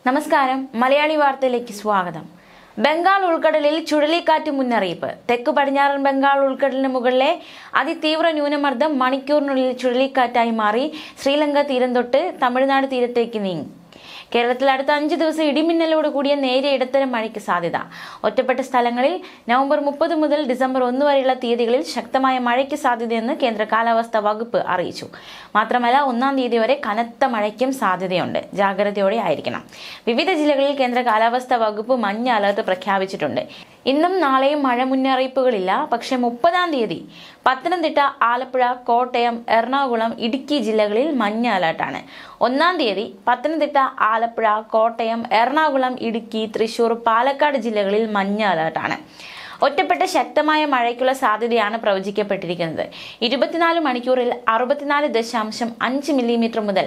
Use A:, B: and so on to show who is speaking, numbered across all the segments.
A: നമസ്കാരം. മലയാളി വാർത്തയിലേക്ക് സ്വാഗതം. ബംഗാൾ ഉൾക്കടലിൽ ചുഴലിക്കാറ്റ് മുന്നറിയിപ്പ്. തെക്ക് പടിഞ്ഞാറൻ ബംഗാൾ ഉൾക്കടലിന് മുകളിലെ അതിതീവ്ര ന്യൂനമർദ്ദം മണിക്കൂറിനുള്ളിൽ ചുഴലിക്കാറ്റായി മാറി ശ്രീലങ്ക തീരം തൊട്ട് തമിഴ്നാട് തീരത്തേക്ക് നീങ്ങി. കേരളത്തിൽ അടുത്ത 5 ദിവസം ഇടിമിന്നലോട് കൂടിയ നേരിയ ഇടത്തരം മഴയ്ക്ക് സാധ്യത. ഒറ്റപ്പെട്ട സ്ഥലങ്ങളിൽ നവംബർ 30 മുതൽ ഡിസംബർ 1 വരെയുള്ള തീയതികളിൽ ശക്തമായ മഴയ്ക്ക് സാധ്യതയെന്ന് കേന്ദ്ര കാലാവസ്ഥാ വകുപ്പ് അറിയിച്ചു. മാത്രമല്ല 1-ാം തീയതി വരെ കനത്ത മഴയ്ക്കും സാധ്യതയുണ്ട്. ജാഗ്രതയോടെ ആയിരിക്കണം. വിവിധ ജില്ലകളിൽ കേന്ദ്ര കാലാവസ്ഥാ വകുപ്പ് മഞ്ഞ അലർട്ട് പ്രഖ്യാപിച്ചിട്ടുണ്ട്. ഇന്നും നാളെയും മഴ മുന്നറിയിപ്പുകളില്ല. പക്ഷേ 30-ാം തീയതി പത്തനംതിട്ട, ആലപ്പുഴ, കോട്ടയം, എറണാകുളം, ഇടുക്കി ജില്ലകളിൽ മഞ്ഞ അലർട്ടാണ്. 1-ാം തീയതി പത്തനംതിട്ട, ആലപ്പുഴ, കോട്ടയം, എറണാകുളം, ഇടുക്കി, തൃശൂർ, പാലക്കാട് ജില്ലകളിൽ മഞ്ഞ അലർട്ടാണ്. ഒറ്റപ്പെട്ട ശക്തമായ മഴയ്ക്കുള്ള സാധ്യതയാണ് പ്രവചിക്കപ്പെട്ടിരിക്കുന്നത്. 24 മണിക്കൂറിൽ 64.5 മില്ലിമീറ്റർ മുതൽ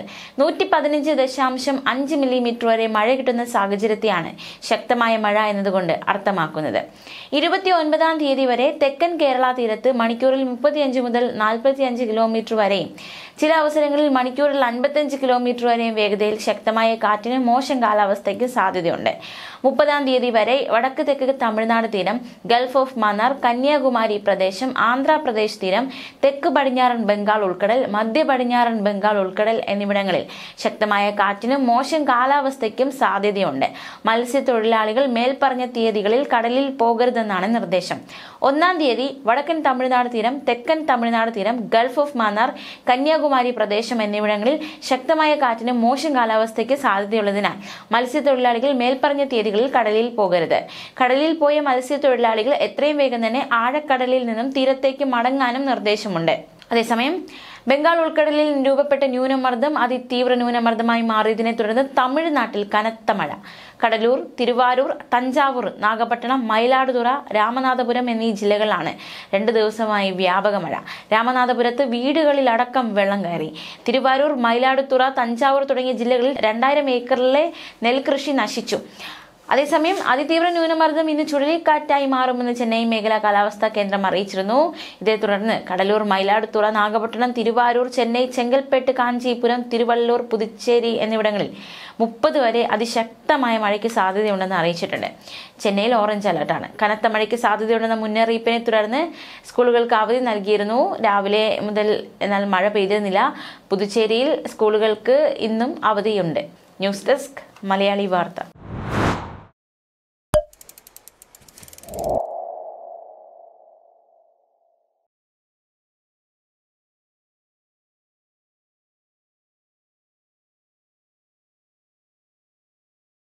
A: 115.5 മില്ലിമീറ്റർ വരെ മഴ കിട്ടുന്ന സാഹചര്യത്തെയാണ് ശക്തമായ മഴ എന്നതുകൊണ്ട് അർത്ഥമാക്കുന്നത്. 29-ാം തീയതി വരെ തെക്കൻ കേരള തീരത്ത് മണിക്കൂറിൽ 35 മുതൽ 45 കിലോമീറ്റർ വരെയും ചില അവസരങ്ങളിൽ മണിക്കൂറിൽ 55 കിലോമീറ്റർ വരെയും വേഗതയിൽ ശക്തമായ കാറ്റിന് മോശം കാലാവസ്ഥയ്ക്ക് സാധ്യതയുണ്ട്. 30-ാം തീയതി വരെ വടക്ക് തെക്ക് തമിഴ്നാട് തീരം, ഗൾഫ് ഓഫ് മന്നാർ, കന്യാകുമാരി പ്രദേശം, ആന്ധ്രാപ്രദേശ് തീരം, തെക്ക് പടിഞ്ഞാറൻ ബംഗാൾ ഉൾക്കടൽ, മധ്യ പടിഞ്ഞാറൻ ബംഗാൾ ഉൾക്കടൽ എന്നിവിടങ്ങളിൽ ശക്തമായ കാറ്റിനും മോശം കാലാവസ്ഥയ്ക്കും സാധ്യതയുണ്ട്. മത്സ്യത്തൊഴിലാളികൾ മേൽപ്പറഞ്ഞ തീയതികളിൽ കടലിൽ പോകരുതെന്നാണ് നിർദ്ദേശം. 1-ാം തീയതി വടക്കൻ തമിഴ്നാട് തീരം, തെക്കൻ തമിഴ്നാട് തീരം, ഗൾഫ് ഓഫ് മന്നാർ, കന്യാകുമാരി പ്രദേശം എന്നിവിടങ്ങളിൽ ശക്തമായ കാറ്റിന് മോശം കാലാവസ്ഥയ്ക്ക് സാധ്യതയുള്ളതിനാൽ മത്സ്യത്തൊഴിലാളികൾ മേൽപ്പറഞ്ഞ തീയതികളിൽ കടലിൽ പോകരുത്. കടലിൽ പോയ മത്സ്യത്തൊഴിലാളികൾ എത്രയും വേഗം തന്നെ ആഴക്കടലിൽ നിന്നും തീരത്തേക്ക് മടങ്ങാനും നിർദ്ദേശമുണ്ട്. അതേസമയം ബംഗാൾ ഉൾക്കടലിൽ രൂപപ്പെട്ട ന്യൂനമർദ്ദം അതിതീവ്ര ന്യൂനമർദ്ദമായി മാറിയതിനെ തുടർന്ന് തമിഴ്നാട്ടിൽ കനത്ത മഴ. കടലൂർ, തിരുവാരൂർ, തഞ്ചാവൂർ, നാഗപട്ടണം, മയിലാടുതുറ, രാമനാഥപുരം എന്നീ ജില്ലകളിലാണ് 2 ദിവസമായി വ്യാപക മഴ. രാമനാഥപുരത്ത് വീടുകളിലടക്കം വെള്ളം കയറി. തിരുവാരൂർ, മയിലാടുതുറ, തഞ്ചാവൂർ തുടങ്ങിയ ജില്ലകളിൽ 2000 ഏക്കറിലെ നെൽകൃഷി നശിച്ചു. അതേസമയം അതിതീവ്ര ന്യൂനമർദ്ദം ഇന്ന് ചുഴലിക്കാറ്റായി മാറുമെന്ന് ചെന്നൈ മേഖലാ കാലാവസ്ഥാ കേന്ദ്രം അറിയിച്ചിരുന്നു. ഇതേ തുടർന്ന് കടലൂർ, മയിലാടുതുറ, നാഗപട്ടണം, തിരുവാരൂർ, ചെന്നൈ, ചെങ്കൽപ്പേട്ട്, കാഞ്ചീപുരം, തിരുവള്ളൂർ, പുതുച്ചേരി എന്നിവിടങ്ങളിൽ 30 വരെ അതിശക്തമായ മഴയ്ക്ക് സാധ്യതയുണ്ടെന്ന് അറിയിച്ചിട്ടുണ്ട്. ചെന്നൈയിൽ ഓറഞ്ച് അലർട്ടാണ്. കനത്ത മഴയ്ക്ക് സാധ്യതയുണ്ടെന്ന മുന്നറിയിപ്പിനെ തുടർന്ന് സ്കൂളുകൾക്ക് അവധി നൽകിയിരുന്നു രാവിലെ മുതൽ. എന്നാൽ മഴ പെയ്തിരുന്നില്ല. പുതുച്ചേരിയിൽ സ്കൂളുകൾക്ക് ഇന്നും അവധിയുണ്ട്. ന്യൂസ് ഡെസ്ക്, മലയാളി വാർത്ത.